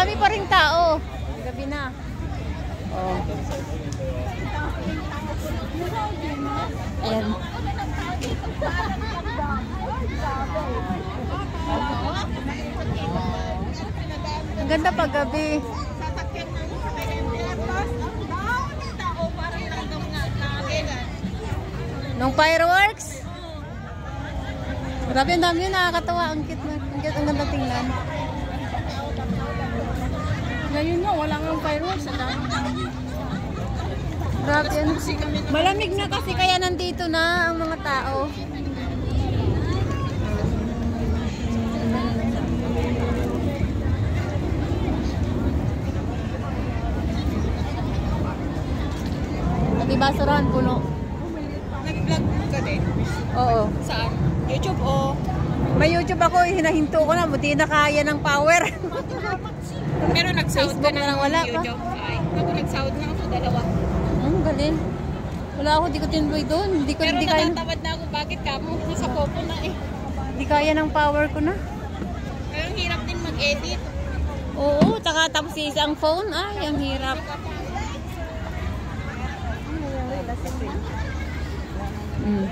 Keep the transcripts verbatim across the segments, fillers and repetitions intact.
Marami pa ring tao. Gabi na. Oh. Ayan. Ang ganda pag gabi. Nung fireworks? Grabe, ang dami yun. Nakakatawa. Ang cute na. Ang cute. Ang ganda tingnan. Ngayon nga, wala nga fireworks. Grabe yan. Malamig na kasi kaya nandito na ang mga tao. Pati basurahan puno. Nag-vlog ka din? Oo. Saan? YouTube o? May YouTube ako. Hinahinto ko na. Buti na kaya ng power. Pero nag-sound ka na lang wala pa. YouTube. Ay, ako nag-sound na ako dalawa. Hmm, galing. Wala ako, di ko tinuloy doon. Hindi ko, Pero hindi kaya. natatamad na ako. Bakit ka mo? Nasa popo na eh. Hindi kaya ng power ko na. Pero ang hirap din mag-edit. Oo, taka tapos isang phone. Ay, ang hirap. Mm.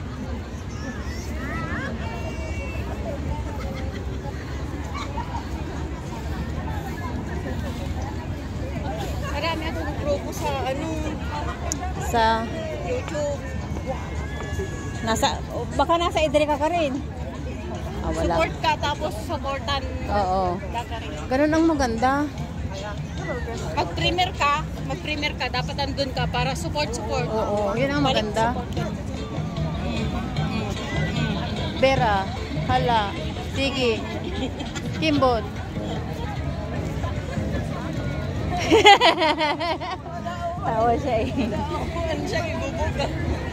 Marami ako nag-promo sa ano, Sa, YouTube. nasa, baka nasa Idrika ka rin. Ah, wala. Support ka tapos supportan Oo. ka ka rin. Ganun ang maganda. Mag-premier ka, mag-premier ka, dapat andun ka para support-support. Oo, yun ang Balik maganda. support ka. Bera, hala, sige, Kimbot. Tawa siya eh. Ano siya, ibubuga.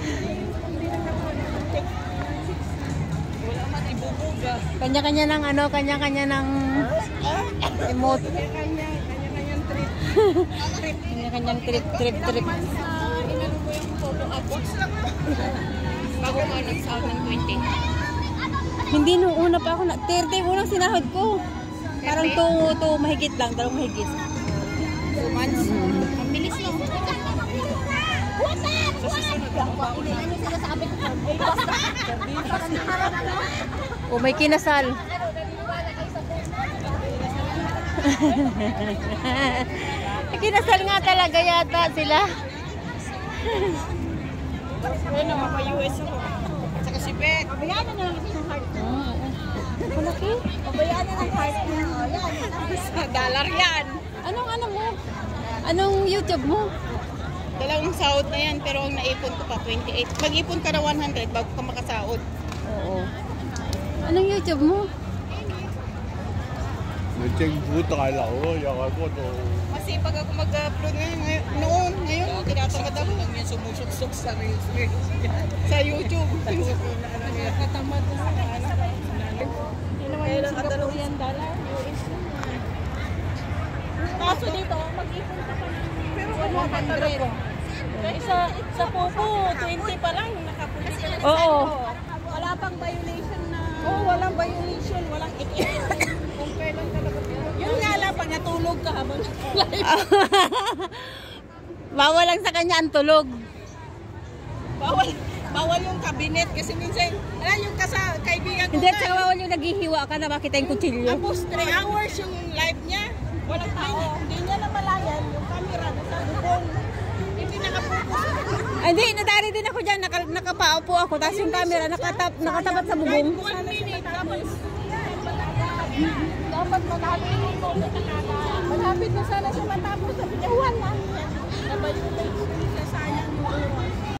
Wala man ibubuga. Kanya-kanya ng ano, kanya-kanya ng emote. Kanya-kanyang trip. Kanya-kanyang trip, trip, trip. Inano mo yung photo upload lang. Bago ka nag-sound ng twenty. Hindi nung una pa ako na, thirty unang sinahod ko. Parang to, to mahigit lang, dalawang mahigit. Two months. Ang bilis lang. Sa susunod ako ba? Ano sinasabi ko? O may kinasal. Kinasal nga talaga yata sila. Ano, mapa-U S ako. Saka si Beth. Pabayaan na lang ito ng heart mo. Malaki? Pabayaan na ng heart mo. Yan. Dollar yan. Anong ano mo? Anong YouTube mo? Dalawang sahod na yan, pero ang naipon ko pa twenty-eight. Mag-ipon ka na one hundred bago ka makasahod. Oo. Anong YouTube mo? Naging buta kala ko, yakan ko to. Masipag ako mag-upload ngayon. Ngay- Noon, ngayon, tinatamad ako. Lang yan sumusuksok sa reels. Sa YouTube. Katamad na sa anak. Hindi naman yung Singaporean dollar. U S naman. Kaso dito, mag-ipon ka pa ng one hundred. Sa, sa Popo, twenty pa lang, nakapulis ka na sa Oo. Wala pang violation na... Oo, oh, walang violation, walang ikin. Kung kailan talaga. Yun nga lang, pag natulog ka habang live. Bawal lang sa kanya ang tulog. Bawal, bawal yung cabinet kasi minsan, alam yung kasa, kaibigan ko Hindi, nga, tsaka bawal yung naghihiwa ka na makita yung kutsilyo. tapos three hours yung live niya, walang tao. Hindi niya namalayan yung camera sa bubong. Hindi nakapokus. Ay, hindi, nadari din ako dyan. Naka, nakapaupo ako. Tapos yung camera nakatap, nakatapat sa bubong. One minute, tapos dapat malapit yung malapit na sana siya matapos. Sabi niya, wala. Sabay yung